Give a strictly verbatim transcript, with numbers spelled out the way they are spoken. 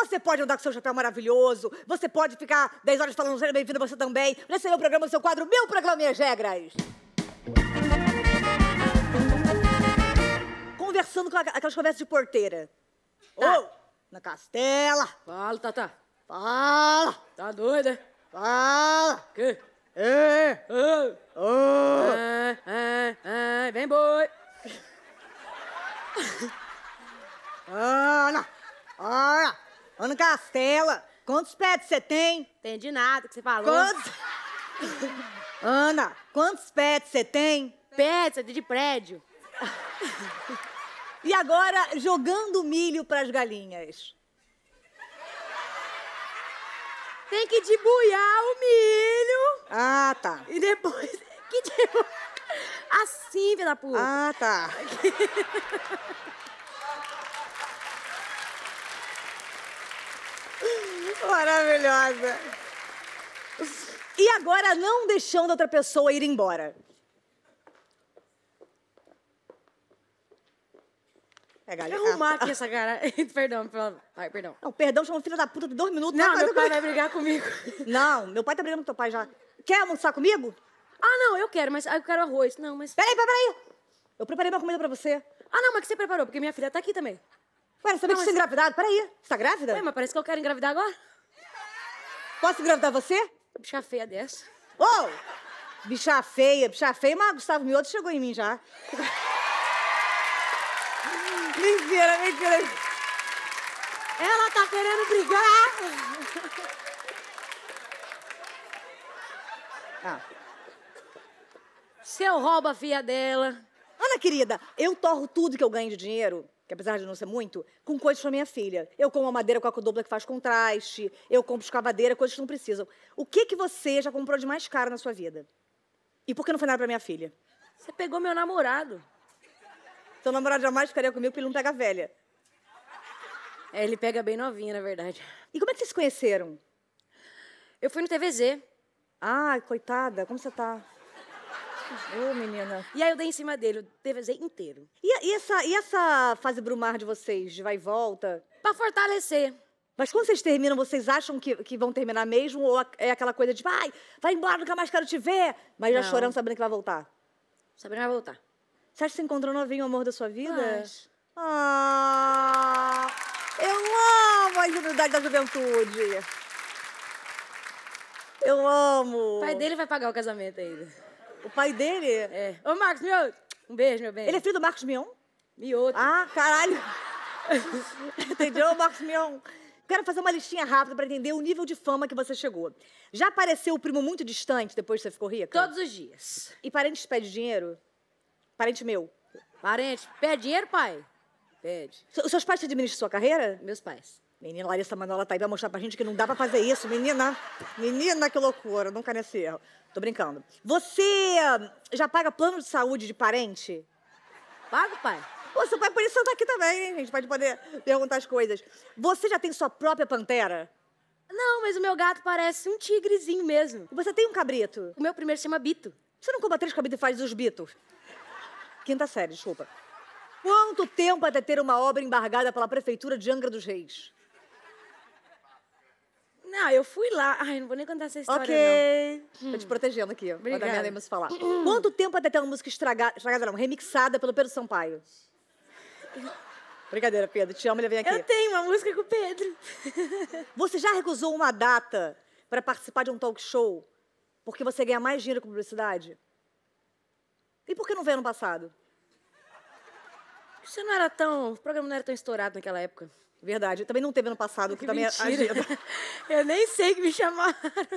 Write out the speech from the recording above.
Você pode andar com seu chapéu maravilhoso, você pode ficar dez horas falando seja bem-vindo, você também. Nesse é meu programa, seu quadro, meu programa, minhas regras. Conversando com aquelas conversas de porteira. Tá. Ô, na Castela. Fala, Tata. Fala. Tá doida? Fala. Que? É. Ô. Ô. Ah, ah, ah, vem, boi. Ana. Ana. Ana Castela. Quantos pets você tem? Entendi nada que você falou. Quantos... Ana, quantos pets você tem? Pet, de prédio. E agora, jogando milho pras galinhas. Tem que debuiar o milho. Ah, tá. E depois... Que tipo... Assim, filha da puta. Ah, tá. Maravilhosa. E agora, não deixando outra pessoa ir embora. É, galera. Deixa eu arrumar aqui essa cara. Perdão, perdão. Ai, perdão. Não, perdão, chama filha da puta de dois minutos. Não, tá meu fazendo pai comigo. vai brigar comigo. Não, meu pai tá brigando com teu pai já. Quer almoçar comigo? Ah, não, eu quero, mas ah, eu quero arroz. Não, mas... Peraí, peraí. Eu preparei uma comida pra você. Ah, não, mas que você preparou? Porque minha filha tá aqui também. Ué, você sabia que Não, você é mas- engravidado? Peraí. Você tá grávida? Ué, mas parece que eu quero engravidar agora. Posso engravidar você? Bicha feia dessa. Ô! Bicha feia, bicha feia, mas Gustavo Mioto chegou em mim já. Mentira, mentira. Ela tá querendo brigar. Ah. Se eu roubo a filha dela... Ana, querida, eu torro tudo que eu ganho de dinheiro, que apesar de não ser muito, com coisas pra minha filha. Eu como a madeira com a dupla que faz contraste, eu compro escavadeira, coisas que não precisam. O que que você já comprou de mais caro na sua vida? E por que não foi nada pra minha filha? Você pegou meu namorado. Seu namorado jamais ficaria comigo porque ele não pega velha. É, ele pega bem novinha, na verdade. E como é que vocês se conheceram? Eu fui no T V Z. Ai, coitada, como você tá? Ô, menina. E aí eu dei em cima dele, o T V Z inteiro. E, e, essa, e essa fase Brumar de vocês, de vai e volta? Pra fortalecer. Mas quando vocês terminam, vocês acham que, que vão terminar mesmo? Ou é aquela coisa de, vai, vai embora, nunca mais quero te ver? Mas já Não. chorando, sabendo que vai voltar. Sabrina vai voltar. Você acha que você encontrou o novinho amor da sua vida? Acho. Ah, eu amo a ingenuidade da juventude. Eu amo. O pai dele vai pagar o casamento ainda. O pai dele? É. Ô, Marcos Mioto, um beijo, meu bem. Ele é filho do Marcos Mion? Mioto. Ah, caralho. Entendeu, Marcos Mion? Quero fazer uma listinha rápida pra entender o nível de fama que você chegou. Já apareceu o primo muito distante depois que você ficou rica? Todos os dias. E parentes pedem dinheiro? Parente meu. Parente, pede dinheiro, pai? Pede. Os seus pais te administram sua carreira? Meus pais. Menina, Larissa Manoela tá aí pra mostrar pra gente que não dá pra fazer isso. Menina, menina, que loucura. Nunca nesse erro. Tô brincando. Você ah, já paga plano de saúde de parente? Pago, pai? Pô, seu pai por isso tá aqui também, hein? A gente pode poder perguntar as coisas. Você já tem sua própria pantera? Não, mas o meu gato parece um tigrezinho mesmo. E você tem um cabrito? O meu primeiro se chama Bito. Você não compra três cabritos e faz os bitos? Quinta série, desculpa. Quanto tempo até ter uma obra embargada pela Prefeitura de Angra dos Reis? Não, eu fui lá. Ai, não vou nem contar essa história, Ok. Tô te protegendo aqui. Vai dar Obrigada. merda aí, mas falar. Quanto tempo até ter uma música estragada, estragada não, remixada pelo Pedro Sampaio? Brincadeira, Pedro. Te amo, ele vem não. aqui. Eu tenho uma música com o Pedro. Você já recusou uma data para participar de um talk show porque você ganha mais dinheiro com publicidade? E por que não veio ano passado? Você não era tão... O programa não era tão estourado naquela época. Verdade. Também não teve ano passado, que, Que também é mentira. agenda. Eu nem sei que me chamaram.